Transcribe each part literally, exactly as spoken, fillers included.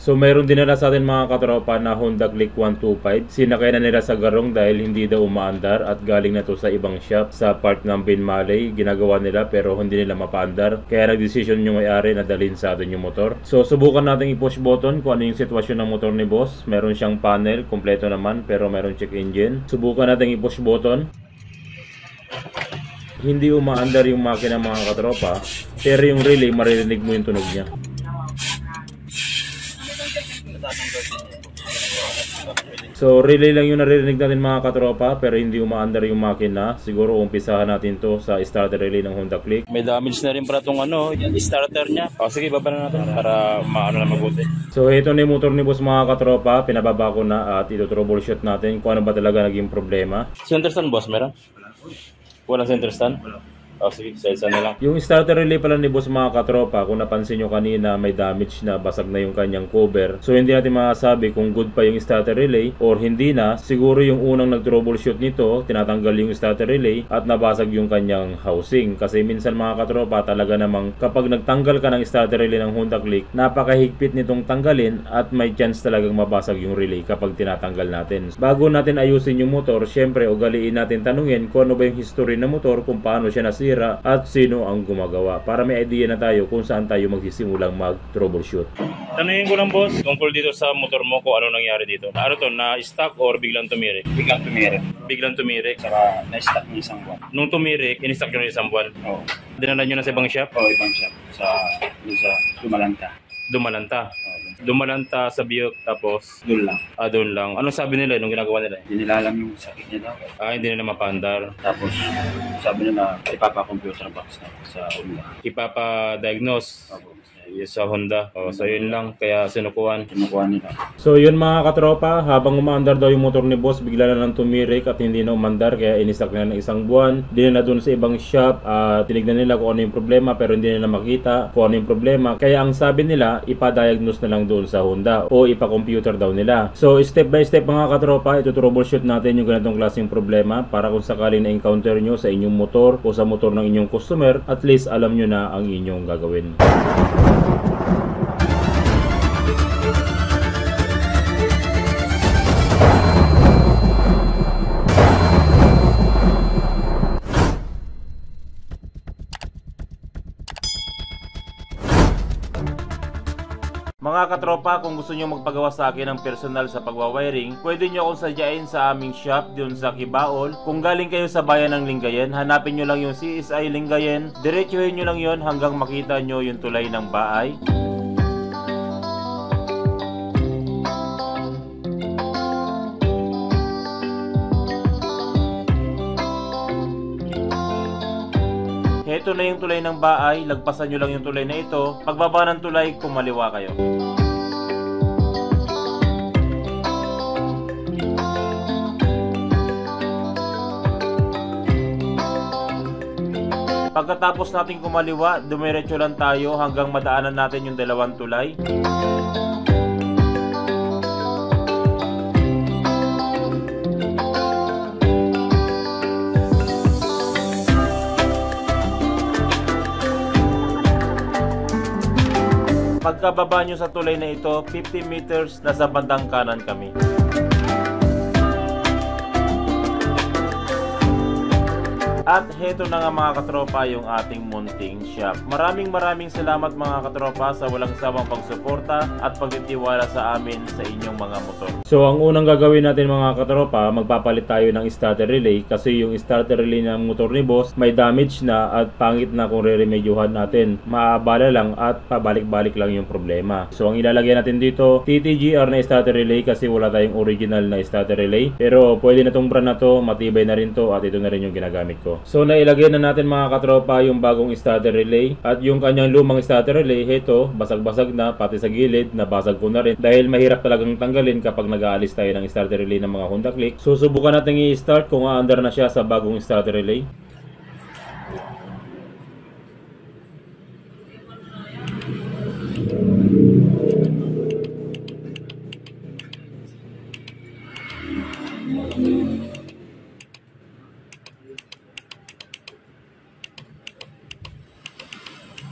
So mayroon din nila sa atin mga katropa na Honda Click one twenty-five. Sinakay na nila sa garong dahil hindi daw umaandar at galing na to sa ibang shop sa part ng Binmalay. Ginagawa nila pero hindi nila mapaandar. Kaya nag-decision yung may-ari na dalhin sa atin yung motor. So subukan natin i-push button kung ano yung sitwasyon ng motor ni boss. Meron siyang panel, kompleto naman pero meron check engine. Subukan natin i-push button. Hindi umaandar yung makina mga katropa, pero yung relay maririnig mo yung tunog niya. So relay lang yung naririnig natin mga katropa pero hindi umaandar yung makina. Siguro umpisahan natin to sa starter relay ng Honda Click. May damage na rin para tong ano, yung starter niya. O sige, baba na natin para maano na mabuti. So ito na yung motor ni boss mga katropa. Pinababa ko na at ito troubleshoot natin kung ano ba talaga naging problema. Center stand boss, meron? Walang center stand? O sige, sa na lang. Yung starter relay pala ni boss mga katropa, kung napansin nyo kanina may damage na, basag na yung kanyang cover. So hindi natin masasabi kung good pa yung starter relay or hindi na. Siguro yung unang nag-troubleshoot nito, tinatanggal yung starter relay at nabasag yung kanyang housing. Kasi minsan mga katropa talaga namang kapag nagtanggal ka ng starter relay ng Honda Click, napakahigpit nitong tanggalin at may chance talagang mabasag yung relay kapag tinatanggal natin. Bago natin ayusin yung motor, syempre ugaliin natin tanungin kung ano ba yung history ng motor, kung paano siya nasira at sino ang gumagawa para may idea na tayo kung saan tayo magsisimulang mag-troubleshoot. Tanungin ko lang boss, tungkol dito sa motor mo kung ano nangyari dito. Ano to, na-stuck or biglang tumirik? Biglang tumirik. Biglang tumirik? Saka na-stuck ng isang buwan. Nung tumirik, in-stuck nyo ng isang buwan? Oo. Dinala nyo na sa ibang shop? Oo, ibang shop. Sa, sa Dumalanta. Dumalanta? Oo. Dumalanta sa Biok tapos? Doon lang. Ah, doon lang. Anong sabi nila nung ginagawa nila? Hindi nila alam yung sakit niya daw. Ah, hindi nila mapandar. Tapos sabi nila ipapa-computer box na sa Honda. Ipapa-diagnose? Oo. Yes, sa Honda. Oh, so yun lang, kaya sinukuhan. Kinukuha nila. So yun mga katropa, habang umaandar daw yung motor ni boss, bigla na lang tumirik at hindi na umandar, kaya inistock na ng isang buwan. Hindi na doon sa ibang shop, at uh, tinignan nila kung ano yung problema pero hindi nila makita kung ano yung problema. Kaya ang sabi nila, ipa-diagnose na lang doon sa Honda o ipa-computer daw nila. So step by step mga katropa, ito troubleshoot natin yung ganitong klaseng problema para kung sakaling na-encounter nyo sa inyong motor o sa motor ng inyong customer, at least alam nyo na ang inyong gagawin. Mga katropa, kung gusto nyo magpagawa sa akin ng personal sa pagwawiring, pwede nyo akong sadyain sa aming shop dun sa Kibaol. Kung galing kayo sa bayan ng Lingayen, hanapin nyo lang yung C S I Lingayen, diretsuhin nyo lang yon hanggang makita nyo yung tulay ng bahay. Ito na yung tulay ng bahay, lagpasan nyo lang yung tulay na ito. Pagbaba ng tulay, kumaliwa kayo. Pagkatapos natin kumaliwa, dumiretso lang tayo hanggang madaanan natin yung dalawang tulay. Pagkababa nyo sa tulay na ito, fifty meters, nasa bandang kanan kami. At heto na nga mga katropa yung ating munting shop. Maraming maraming salamat mga katropa sa walang sawang pagsuporta at pagtitiwala sa amin sa inyong mga motor. So ang unang gagawin natin mga katropa, magpapalit tayo ng starter relay kasi yung starter relay ng motor ni boss may damage na at pangit na kung re-remedyuhan natin. Maabala lang at pabalik-balik lang yung problema. So ang ilalagay natin dito, T T G R na starter relay kasi wala tayong original na starter relay. Pero pwede na tong brand na to, matibay na rin to at ito na rin yung ginagamit ko. So nailagay na natin mga katropa yung bagong starter relay at yung kanyang lumang starter relay, heto basag-basag na pati sa gilid, nabasag ko na rin dahil mahirap talagang tanggalin kapag nag-aalis tayo ng starter relay ng mga Honda Click. So subukan natin i-start kung aandar na siya sa bagong starter relay. So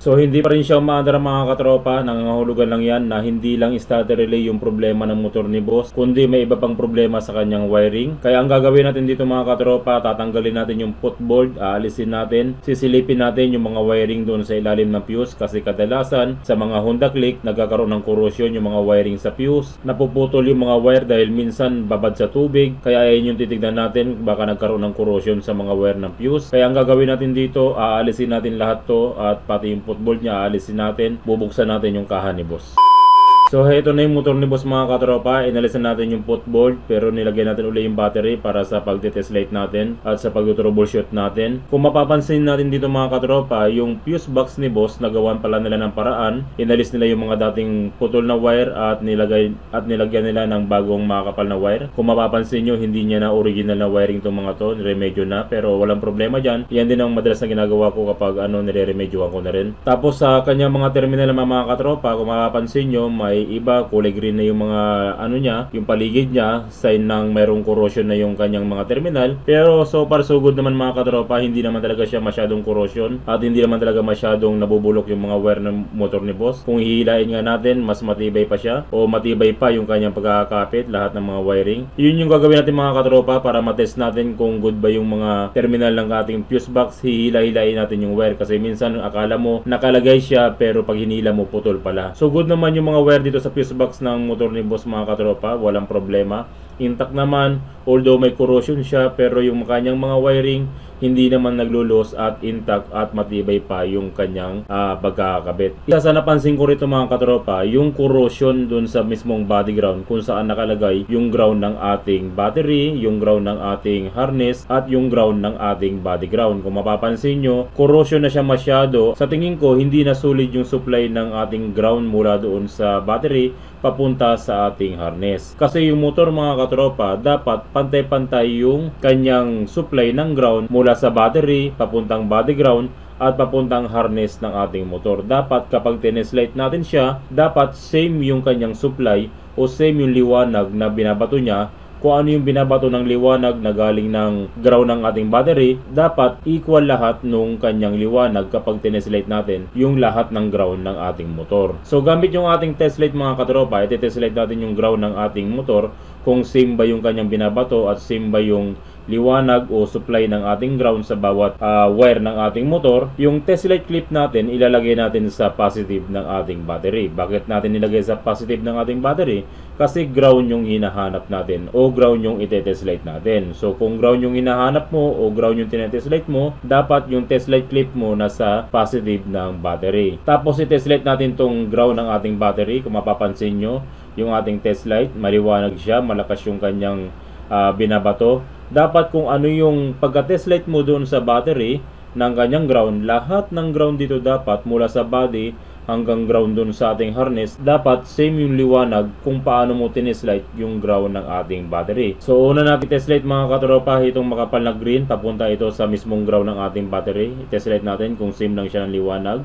So hindi pa rin siya umaandar mga katropa, nangangahulugan lang yan na hindi lang starter relay yung problema ng motor ni boss, kundi may iba pang problema sa kanyang wiring. Kaya ang gagawin natin dito mga katropa, tatanggalin natin yung footboard, aalisin natin, sisilipin natin yung mga wiring doon sa ilalim ng fuse, kasi kadalasan sa mga Honda Click nagkakaroon ng corrosion yung mga wiring sa fuse, napuputol yung mga wire dahil minsan babad sa tubig, kaya ayun yung titignan natin, baka nagkaroon ng corrosion sa mga wire ng fuse. Kaya ang gagawin natin dito, aalisin natin lahat to at pati yung footboard niya aalisin natin, bubuksan natin yung kaha ni boss. So ito na yung motor ni boss mga katropa, inalisan natin yung footboard pero nilagyan natin uli yung battery para sa pag-test light natin at sa pag-troubleshoot natin. Kung mapapansin natin dito mga katropa, yung fuse box ni boss nagawan pala nila ng paraan, inalis nila yung mga dating putol na wire at nilagay at nilagyan nila ng bagong makakapal na wire. Kung mapapansin nyo, hindi niya na original na wiring itong mga to, niremedyo na, pero walang problema dyan. Yan din ang madalas na ginagawa ko kapag ano, nire-remedyoan ko na rin. Tapos sa kanya mga terminal mga, mga katropa, kung mapapansin nyo, may iba kulay green na yung mga ano niya, yung paligid niya, sign ng mayroong corrosion na yung kanyang mga terminal. Pero so far so good naman mga katropa, hindi naman talaga siya masyadong corrosion at hindi naman talaga masyadong nabubulok yung mga wire ng motor ni boss. Kung hihilain nga natin, mas matibay pa siya o matibay pa yung kanyang pagkakapit lahat ng mga wiring. Yun yung gagawin natin mga katropa para matest natin kung good ba yung mga terminal ng ating fuse box. Hihila-hilain natin yung wire kasi minsan akala mo nakalagay siya pero pag hinila mo putol pala. So good naman yung mga wire dito sa fuse box ng motor ni boss mga katropa, walang problema, intact naman, although may corrosion siya pero yung kanyang mga wiring hindi naman naglulos at intact at matibay pa yung kanyang uh, pagkakabit. Isa sa napansin ko rito mga katropa, yung corrosion dun sa mismong body ground kung saan nakalagay yung ground ng ating battery, yung ground ng ating harness at yung ground ng ating body ground. Kung mapapansin nyo, corrosion na siya masyado. Sa tingin ko, hindi na solid yung supply ng ating ground mula doon sa battery papunta sa ating harness. Kasi yung motor mga katropa, dapat pantay-pantay yung kanyang supply ng ground mula sa battery, papuntang body ground at papuntang harness ng ating motor. Dapat kapag tineslight natin siya, dapat same yung kanyang supply o same yung liwanag na binabato niya. Kung ano yung binabato ng liwanag na galing ng ground ng ating battery, dapat equal lahat nung kanyang liwanag kapag tineslight natin yung lahat ng ground ng ating motor. So gamit yung ating test light mga katropa, iti-test natin yung ground ng ating motor kung same ba yung kanyang binabato at same ba yung liwanag o supply ng ating ground sa bawat uh, wire ng ating motor. Yung test light clip natin ilalagay natin sa positive ng ating battery. Bakit natin nilagay sa positive ng ating battery? Kasi ground yung hinahanap natin o ground yung ite-test light natin. So kung ground yung hinahanap mo o ground yung tinetest light mo, dapat yung test light clip mo nasa positive ng battery. Tapos i-test light natin tong ground ng ating battery. Kung mapapansin nyo, yung ating test light, maliwanag siya, malakas yung kanyang uh, binabato. Dapat kung ano yung pagka-test light mo doon sa battery ng kanyang ground, lahat ng ground dito dapat mula sa body hanggang ground doon sa ating harness, dapat same yung liwanag kung paano mo tineslight yung ground ng ating battery. So una natin test light mga katropa, itong makapal na green, papunta ito sa mismong ground ng ating battery. I-test light natin kung same lang siya ng liwanag.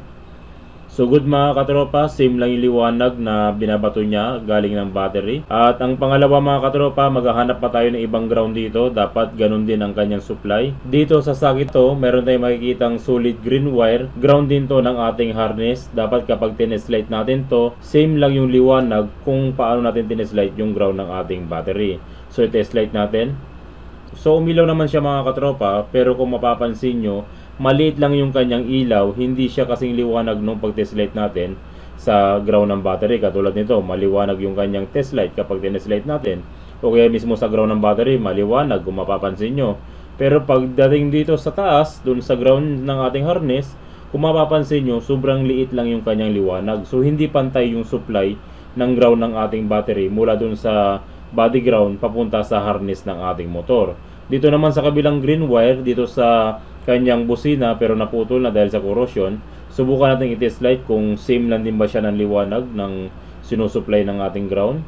So good mga katropa, same lang yung liwanag na binabato niya galing ng battery. At ang pangalawa mga katropa, maghahanap pa tayo ng ibang ground dito. Dapat ganun din ang kanyang supply. Dito sa sakit to, meron tayong makikitang solid green wire. Ground din to ng ating harness. Dapat kapag tineslight natin to, same lang yung liwanag kung paano natin tineslight yung ground ng ating battery. So i-test light natin. So umilaw naman siya mga katropa, pero kung mapapansin nyo, maliit lang yung kanyang ilaw, hindi siya kasing liwanag nung pag-test light natin sa ground ng battery. Katulad nito, maliwanag yung kanyang test light kapag test light natin. O kaya mismo sa ground ng battery, maliwanag kung mapapansin nyo. Pero pagdating dito sa taas, dun sa ground ng ating harness, kung mapapansin nyo, sobrang liit lang yung kanyang liwanag. So hindi pantay yung supply ng ground ng ating battery mula dun sa body ground papunta sa harness ng ating motor. Dito naman sa kabilang green wire, dito sa kanyang busina pero naputol na dahil sa corrosion, subukan natin i-test light kung same lang din ba siya ng liwanag ng sinusupply ng ating ground.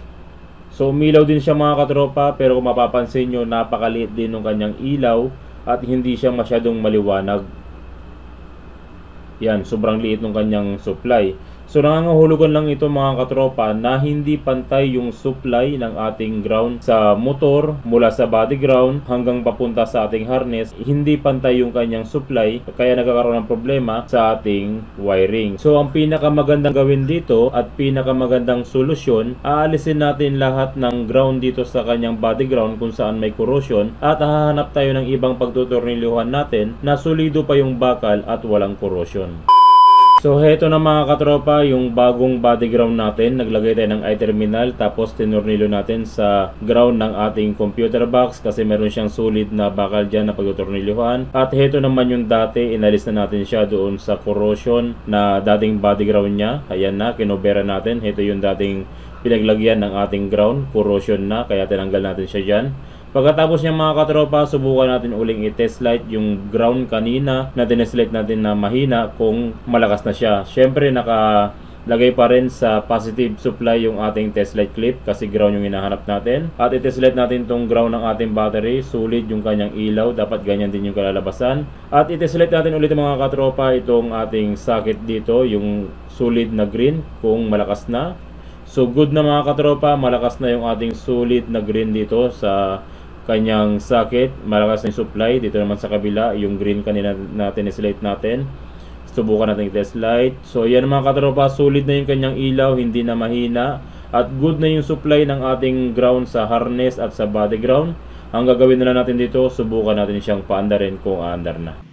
So umilaw din siya mga katropa, pero kung mapapansin nyo, napakaliit din ng kanyang ilaw at hindi siya masyadong maliwanag. Yan, sobrang liit ng kanyang supply. So nangangahulugan lang ito mga katropa na hindi pantay yung supply ng ating ground sa motor mula sa body ground hanggang papunta sa ating harness. Hindi pantay yung kanyang supply kaya nagkakaroon ng problema sa ating wiring. So ang pinakamagandang gawin dito at pinakamagandang solusyon, aalisin natin lahat ng ground dito sa kanyang body ground kung saan may corrosion at hahanap tayo ng ibang pagtutornilyuhan natin na solido pa yung bakal at walang corrosion. So heto na mga katropa yung bagong body ground natin. Naglagay tayo ng I-terminal tapos tinurnilo natin sa ground ng ating computer box kasi meron siyang solid na bakal dyan na pagtutornilyuhan. At heto naman yung dati, inalis na natin siya doon sa corrosion na dating body ground niya. Ayan na, kinobera natin. Heto yung dating pinaglagyan ng ating ground, corrosion na, kaya tinanggal natin siya dyan. Pagkatapos niya mga katropa, subukan natin uling i-test light yung ground kanina na tinest light natin na mahina kung malakas na siya. Syempre nakalagay pa rin sa positive supply yung ating test light clip kasi ground yung hinahanap natin. At i-test light natin tong ground ng ating battery, solid yung kanyang ilaw, dapat ganyan din yung kalalabasan. At i-test light natin ulit mga katropa itong ating socket dito, yung solid na green kung malakas na. So good na mga katropa, malakas na yung ating solid na green dito sa kanyang socket, malakas na yung supply. Dito naman sa kabila, yung green kanina natin i-select natin. Subukan natin i-test light. So yan mga katropa, solid na yung kanyang ilaw, hindi na mahina. At good na yung supply ng ating ground sa harness at sa body ground. Ang gagawin na lang natin dito, subukan natin siyang paandarin kung aandar na.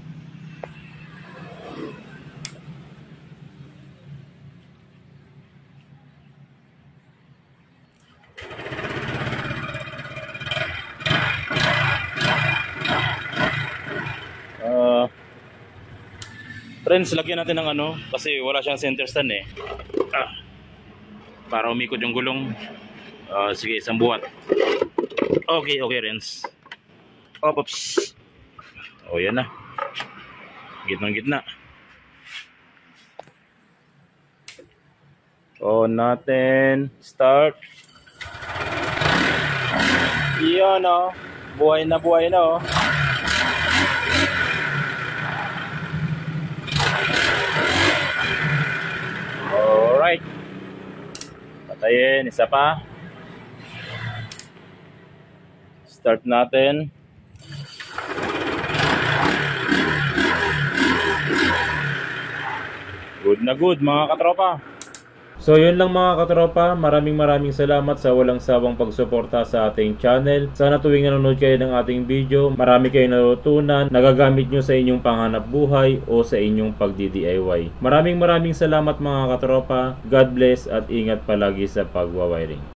Friends, lagyan natin ng ano kasi wala siyang center stand eh. Ah, para umikot yung gulong. Uh, sige, isang buhat. Okay, okay, friends. Op, ops. O, yan na. Gitnang gitna. On natin. Start. Yan o. Buhay na buhay na o. Alright. Patayin. Isa pa. Start natin. Good na good mga katropa. So yun lang mga katropa, maraming maraming salamat sa walang sawang pagsuporta sa ating channel. Sana tuwing nanonood kayo ng ating video, marami kayong natutunan, nagagamit nyo sa inyong panghanap buhay o sa inyong pag-D I Y. Maraming maraming salamat mga katropa, God bless at ingat palagi sa pagwawiring.